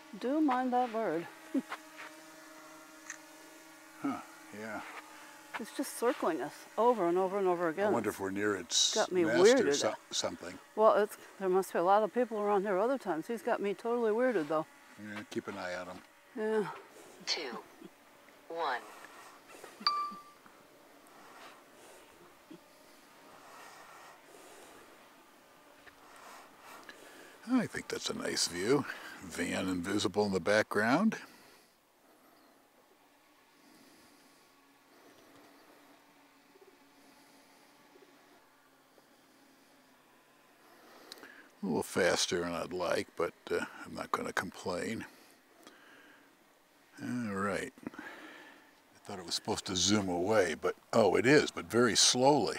Do mind that bird. Huh, yeah. It's just circling us over and over and over again. I wonder if we're near its got me nest or weirded. something. Well, there must be a lot of people around here other times. He's got me totally weirded, though. Yeah, keep an eye on him. Yeah. 2, 1. I think that's a nice view. Van invisible in the background. A little faster than I'd like, but I'm not going to complain. All right. I thought it was supposed to zoom away, but oh, it is, but very slowly.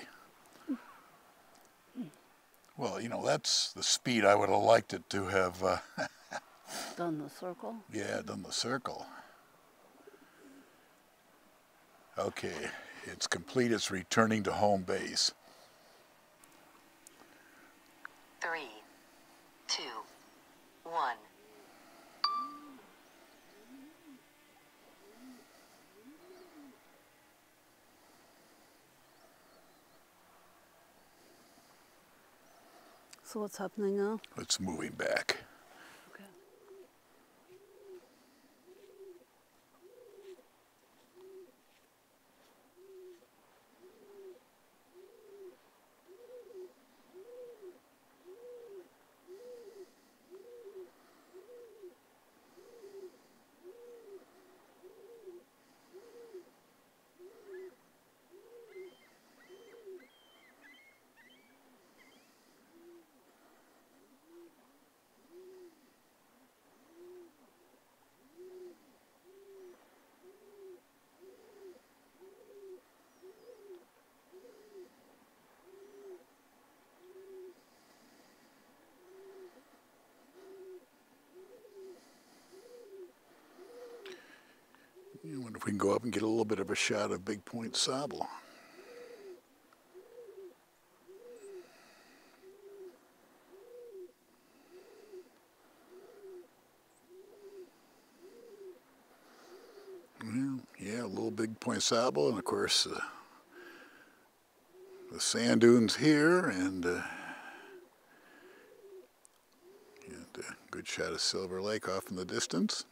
Well, you know, that's the speed I would have liked it to have done the circle. Yeah, done the circle. Okay, it's complete. It's returning to home base. 3, 2, 1. So what's happening now? It's moving back. Okay. I wonder if we can go up and get a little bit of a shot of Big Point Sable. Well, yeah, a little Big Point Sable, and of course the sand dunes here, and a good shot of Silver Lake off in the distance.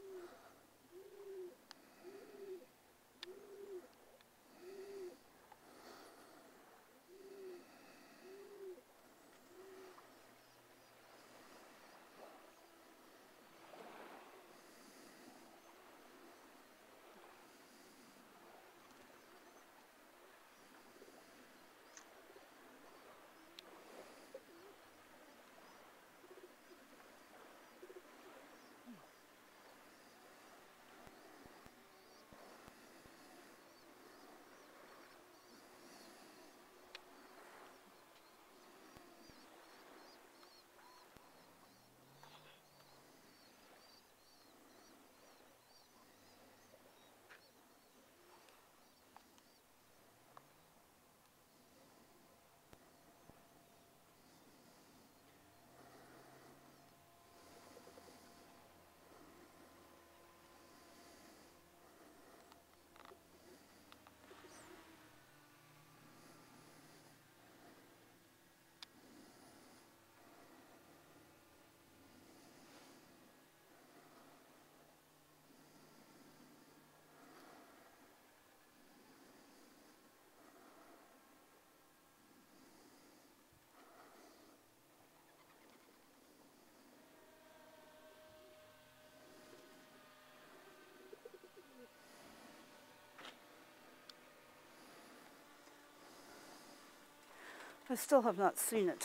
I still have not seen it.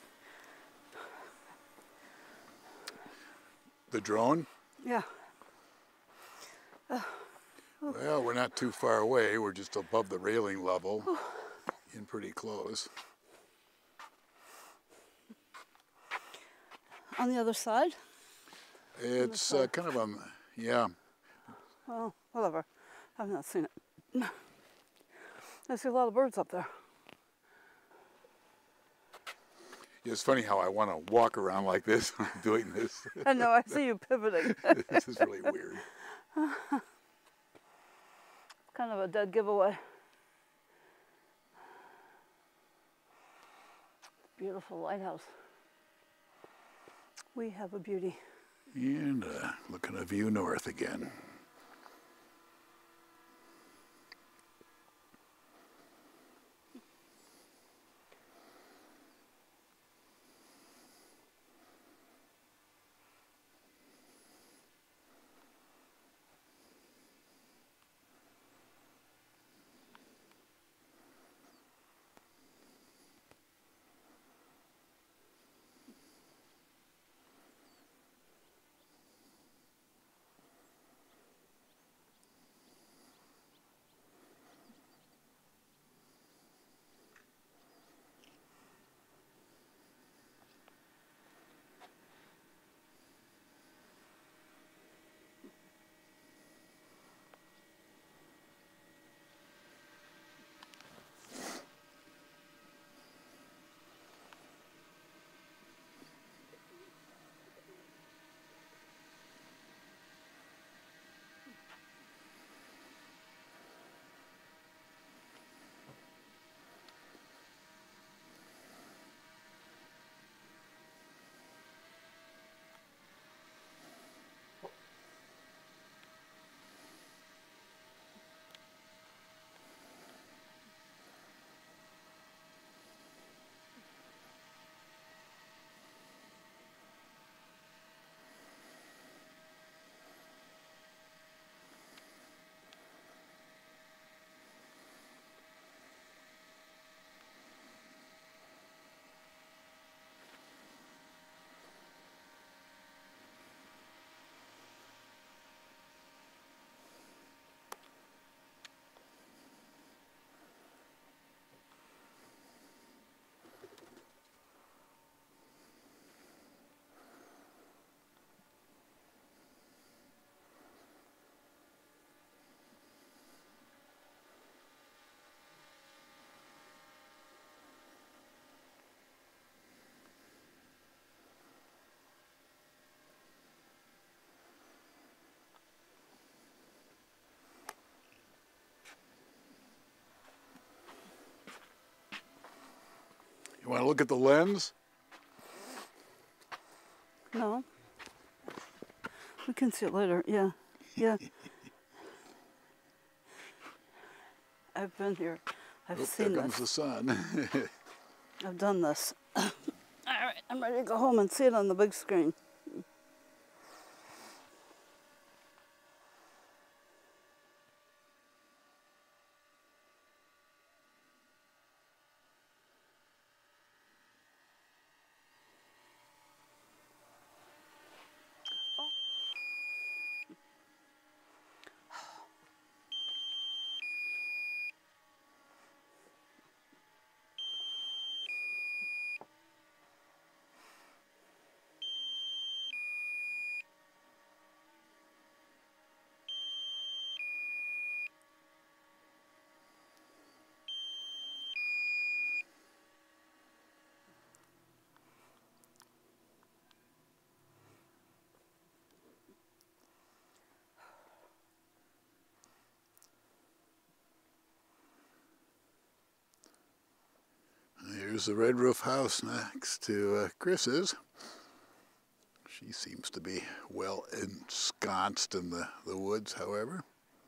The drone? Yeah. Well, we're not too far away. We're just above the railing level, in pretty close. On the other side? It's kind of on, yeah. Well, whatever. I've not seen it. I see a lot of birds up there. It's funny how I want to walk around like this when I'm doing this. I know, I see you pivoting. This is really weird. Kind of a dead giveaway. Beautiful lighthouse. We have a beauty. And look at a view north again. You want to look at the lens? No. We can see it later. Yeah. Yeah. I've been here. I've seen there comes this. the sun. I've done this. All right, I'm ready to go home and see it on the big screen. Here's the red roof house next to Chris's. She seems to be well ensconced in the woods, however.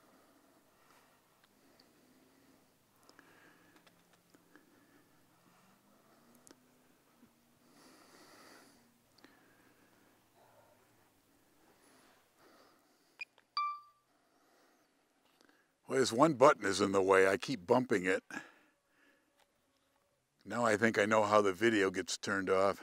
Well, this one button is in the way. I keep bumping it. Now I think I know how the video gets turned off.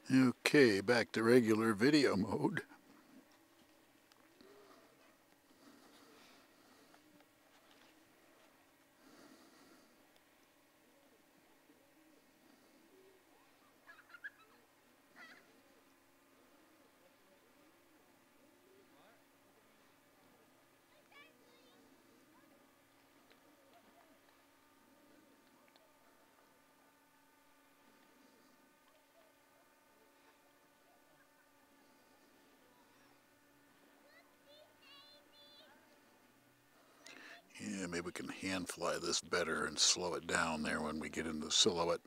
Okay, back to regular video mode. Yeah, maybe we can hand fly this better and slow it down there when we get into the silhouette.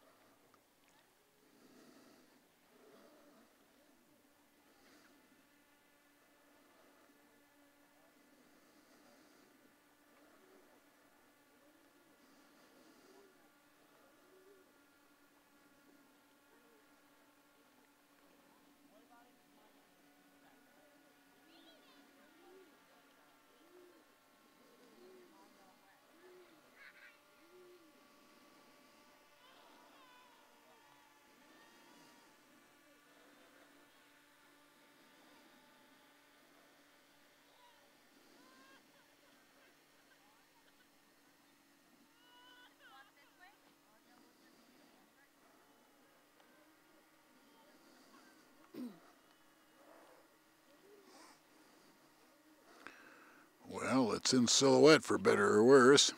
Well, it's in silhouette for better or worse.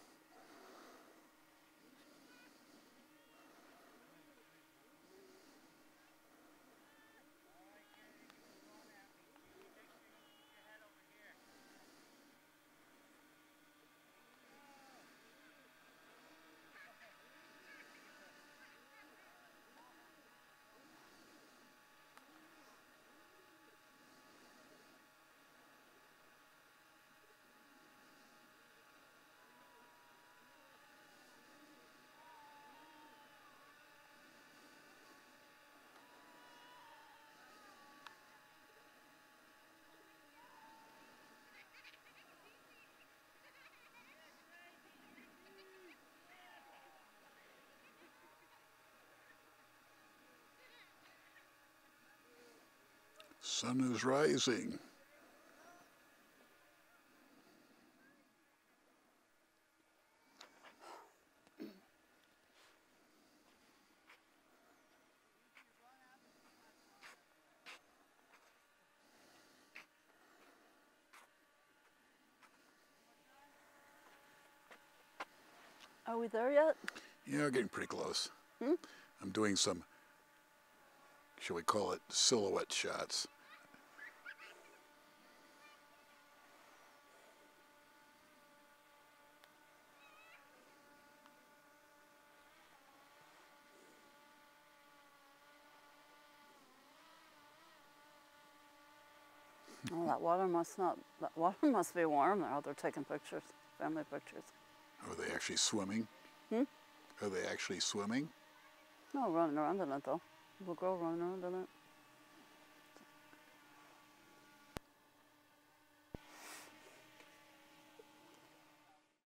Sun is rising. Are we there yet? Yeah, we're getting pretty close. I'm doing some, shall we call it, silhouette shots. Oh, that water must be warm. They're out there taking pictures, family pictures. Are they actually swimming? Are they actually swimming? No, running around in it though. Little girl running around in it.